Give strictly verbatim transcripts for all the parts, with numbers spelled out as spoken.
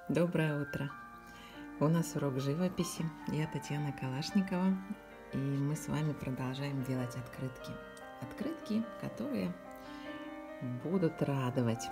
Доброе утро! У нас урок живописи. Я Татьяна Калашникова, и мы с вами продолжаем делать открытки. Открытки, которые будут радовать.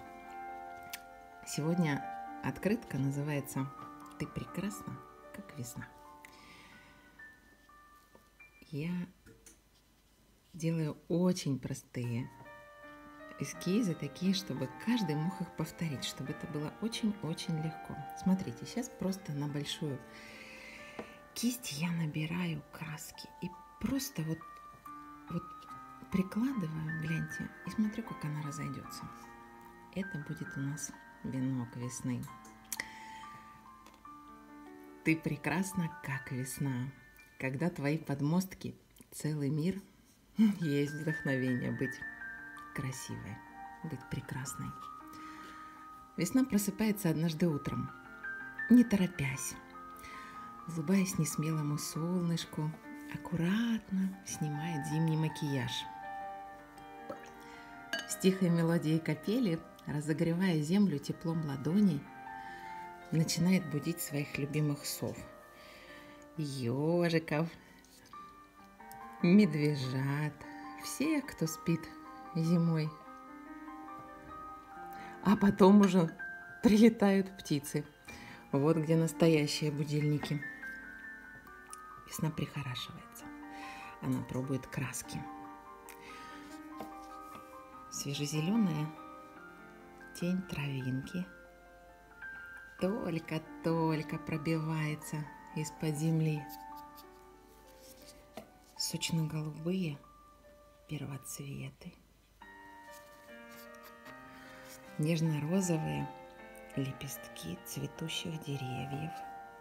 Сегодня открытка называется «Ты прекрасна, как весна». Я делаю очень простые эскизы, такие, чтобы каждый мог их повторить, чтобы это было очень-очень легко. Смотрите, сейчас просто на большую кисть я набираю краски и просто вот, вот прикладываю, гляньте, и смотрю, как она разойдется. Это будет у нас венок весны. Ты прекрасна, как весна. Когда твои подмостки целый мир, есть вдохновение быть красивой, быть прекрасной. Весна просыпается однажды утром, не торопясь, улыбаясь несмелому солнышку, аккуратно снимает зимний макияж. С тихой мелодией капели, разогревая землю теплом ладоней, начинает будить своих любимых сов, ежиков, медвежат, всех, кто спит зимой. А потом уже прилетают птицы. Вот где настоящие будильники. Весна прихорашивается. Она пробует краски. Свежезеленая тень травинки только-только пробивается из-под земли. Сочно-голубые первоцветы, нежно-розовые лепестки цветущих деревьев,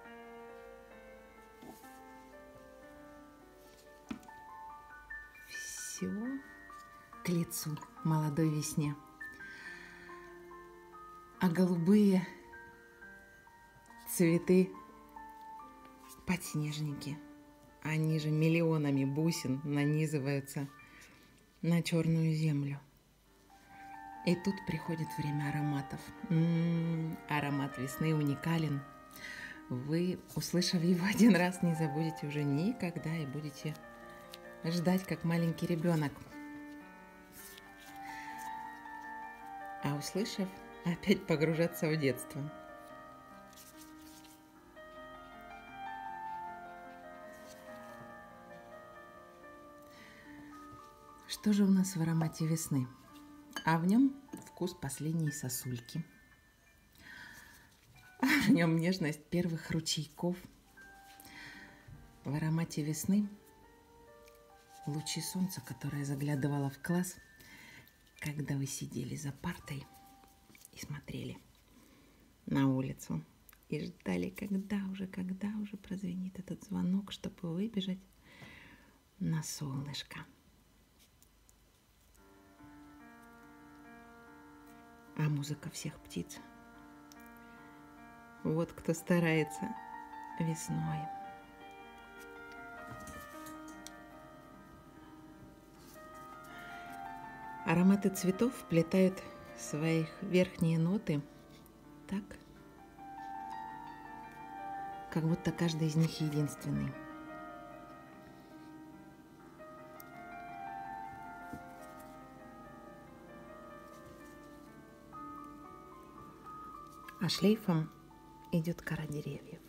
все к лицу молодой весне. А голубые цветы подснежники, они же миллионами бусин нанизываются на черную землю. И тут приходит время ароматов. М-м-м, аромат весны уникален. Вы, услышав его один раз, не забудете уже никогда и будете ждать, как маленький ребенок. А услышав, опять погружаться в детство. Что же у нас в аромате весны? А в нем вкус последней сосульки. А в нем нежность первых ручейков. В аромате весны лучи солнца, которое заглядывало в класс, когда вы сидели за партой и смотрели на улицу. И ждали, когда уже, когда уже прозвенит этот звонок, чтобы выбежать на солнышко. А музыка всех птиц. Вот кто старается весной. Ароматы цветов вплетают в свои верхние ноты так, как будто каждый из них единственный. А шлейфом идет кора деревьев.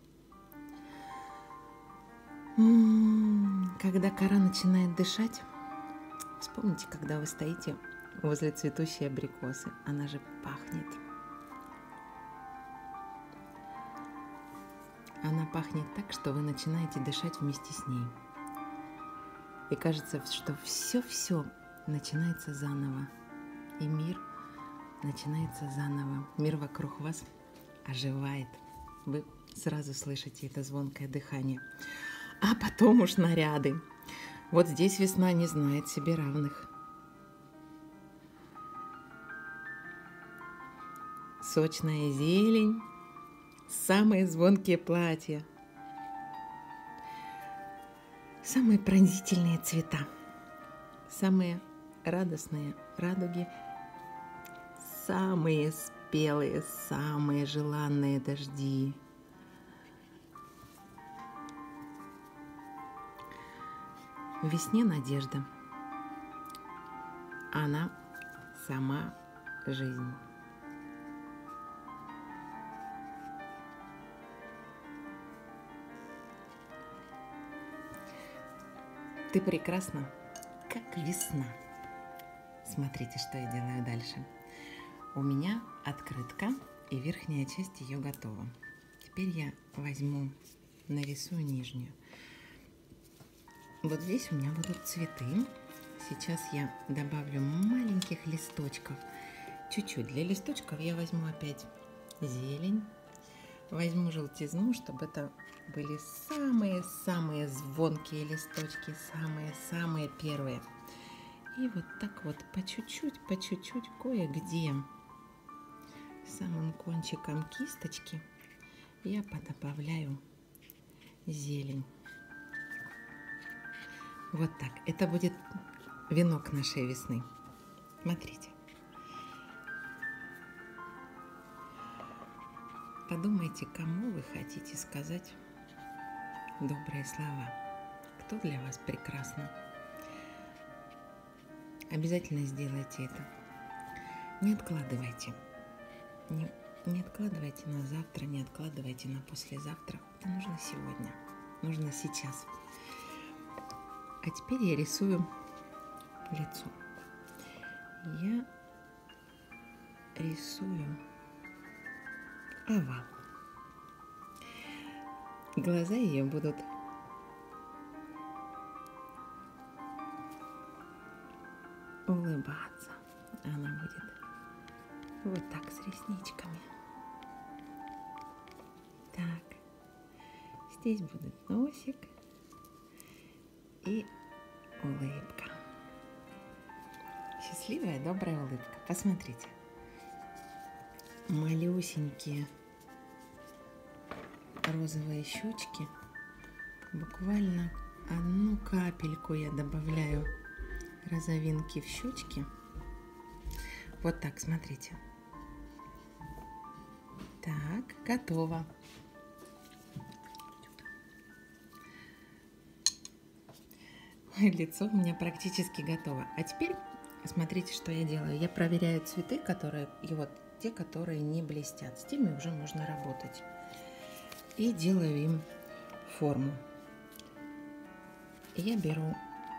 М-м-м, когда кора начинает дышать, вспомните, когда вы стоите возле цветущей абрикосы, она же пахнет. Она пахнет так, что вы начинаете дышать вместе с ней. И кажется, что все-все начинается заново. И мир начинается заново. Мир вокруг вас оживает. Вы сразу слышите это звонкое дыхание. А потом уж наряды. Вот здесь весна не знает себе равных. Сочная зелень, самые звонкие платья, самые пронзительные цвета, самые радостные радуги, самые спелые, самые желанные дожди. В весне надежда. Она сама жизнь. Ты прекрасна, как весна. Смотрите, что я делаю дальше. У меня открытка, и верхняя часть ее готова. Теперь я возьму, нарисую нижнюю. Вот здесь у меня будут цветы. Сейчас я добавлю маленьких листочков. Чуть-чуть. Для листочков я возьму опять зелень. Возьму желтизну, чтобы это были самые-самые звонкие листочки, самые-самые первые. И вот так вот по чуть-чуть, по чуть-чуть, кое-где самым кончиком кисточки я подобавляю зелень. Вот так. Это будет венок нашей весны. Смотрите. Подумайте, кому вы хотите сказать добрые слова. Кто для вас прекрасна. Обязательно сделайте это. Не откладывайте. Не, не откладывайте на завтра, не откладывайте на послезавтра. Это нужно сегодня. Нужно сейчас. А теперь я рисую лицо. Я рисую овал. Глаза ее будут улыбаться. Она будет вот так с ресничками. Так. Здесь будет носик и улыбка. Счастливая, добрая улыбка. Посмотрите. Малюсенькие розовые щечки. Буквально одну капельку я добавляю розовинки в щечки. Вот так, смотрите. Так, готово. Лицо у меня практически готово. А теперь смотрите, что я делаю. Я проверяю цветы, которые, и вот те, которые не блестят. С теми уже можно работать. И делаю им форму. Я беру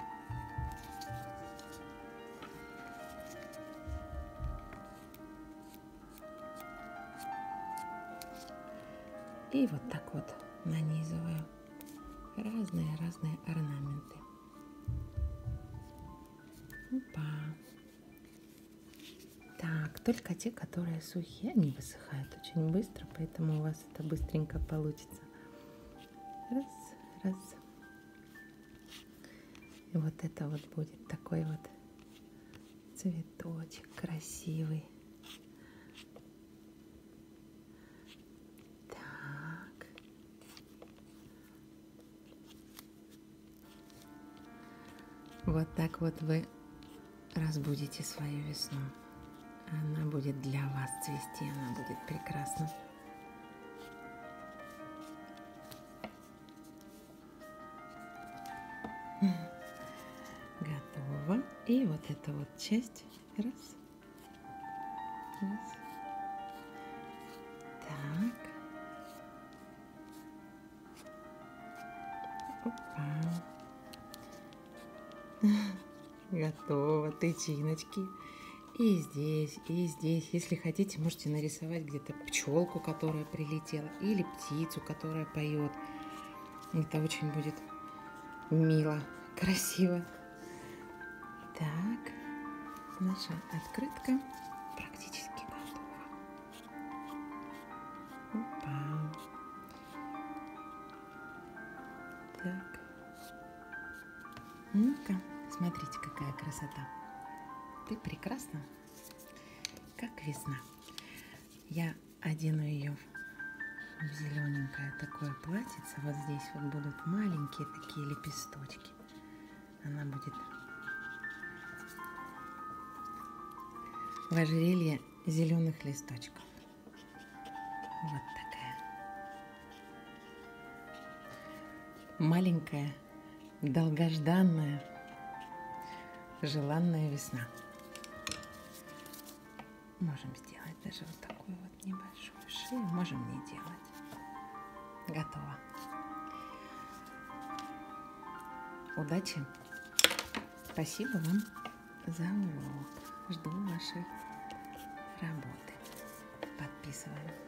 и вот так вот нанизываю разные-разные орнаменты. Опа. Так, только те, которые сухие, они высыхают очень быстро, поэтому у вас это быстренько получится. Раз, раз. И вот это вот будет такой вот цветочек красивый. Так. Вот так вот вы разбудите свою весну. Она будет для вас цвести, она будет прекрасна. Готово. И вот эта вот часть. Раз. Раз. Так. Опа. Готово. Тычиночки. И здесь, и здесь. Если хотите, можете нарисовать где-то пчелку, которая прилетела, или птицу, которая поет. Это очень будет мило, красиво. Так, наша открытка практически готова. Опа. Так. Ну-ка, смотрите, какая красота. Ты прекрасна, как весна. Я одену ее в зелененькое такое платьице. Вот здесь вот будут маленькие такие лепесточки. Она будет в ожерелье зеленых листочков. Вот такая маленькая, долгожданная, желанная весна. Можем сделать даже вот такую вот небольшую шею, можем не делать. Готово. Удачи! Спасибо вам за урок. Жду вашей работы. Подписываем.